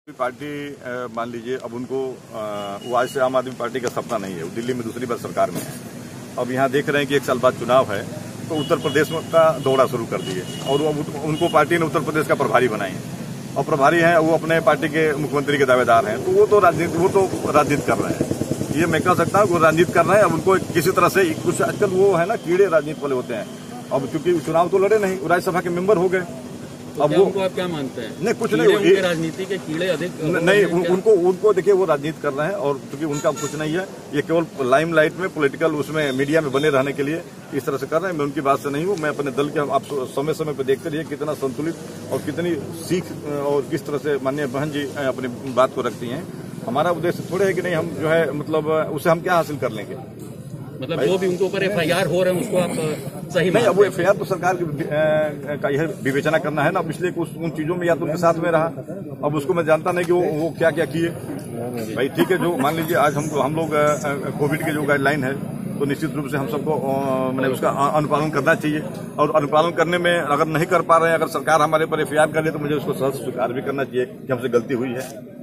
Party मान लीजिए अब उनको वो आज से आम आदमी पार्टी का सपना नहीं है। वो दिल्ली में दूसरी बार सरकार में है। अब यहाँ देख रहे हैं कि 1 साल बाद चुनाव है, तो उत्तर प्रदेश का दौरा शुरू कर दिए और उनको पार्टी ने उत्तर प्रदेश का प्रभारी बनाए हैं और प्रभारी हैं वो अपने पार्टी के मुख्यमंत्री के दावेदार हैं। तो वो तो राजनीति कर रहे हैं। ये मैं कह सकता हूँ वो राजनीति कर रहे हैं। अब उनको किसी तरह से कुछ आजकल वो है ना कीड़े राजनीति वाले होते हैं। अब क्योंकि चुनाव तो लड़े नहीं, राज्यसभा के मेंबर हो गए। तो अब वो उनको आप क्या मानते हैं? नहीं, कुछ नहीं, उनके राजनीति के कीड़े अधिक नहीं, उनको देखिए वो राजनीति कर रहे हैं और क्योंकि उनका कुछ नहीं है, ये केवल लाइमलाइट में पॉलिटिकल उसमें मीडिया में बने रहने के लिए इस तरह से कर रहे हैं। मैं उनकी बात से नहीं हूँ। मैं अपने दल के आप समय समय पर देखते रहिए कितना संतुलित और कितनी सीख और किस तरह से माननीय बहन जी अपनी बात को रखती हैं। हमारा उद्देश्य थोड़े है कि नहीं हम जो है मतलब उसे हम क्या हासिल कर लेंगे। मतलब जो भी उनके ऊपर FIR हो रहे हैं उसको आप सही नहीं, अब वो FIR तो सरकार का यह विवेचना करना है ना। पिछले कुछ उन चीजों में या तो उनके साथ में रहा, अब उसको मैं जानता नहीं कि वो क्या क्या किए। भाई ठीक है, जो मान लीजिए आज हम लोग कोविड के जो गाइडलाइन है तो निश्चित रूप से हम सबको मैंने उसका अनुपालन करना चाहिए और अनुपालन करने में अगर नहीं कर पा रहे हैं, अगर सरकार हमारे पर FIR कर रही है तो मुझे उसको सहर्ष स्वीकार भी करना चाहिए कि हमसे गलती हुई है।